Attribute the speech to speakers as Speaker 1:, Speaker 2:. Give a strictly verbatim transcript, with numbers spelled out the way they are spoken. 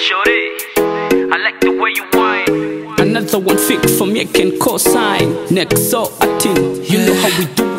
Speaker 1: shorty, I like the way you whine.
Speaker 2: Another one fake for me can co-sign. Next so acting, you know how we do it.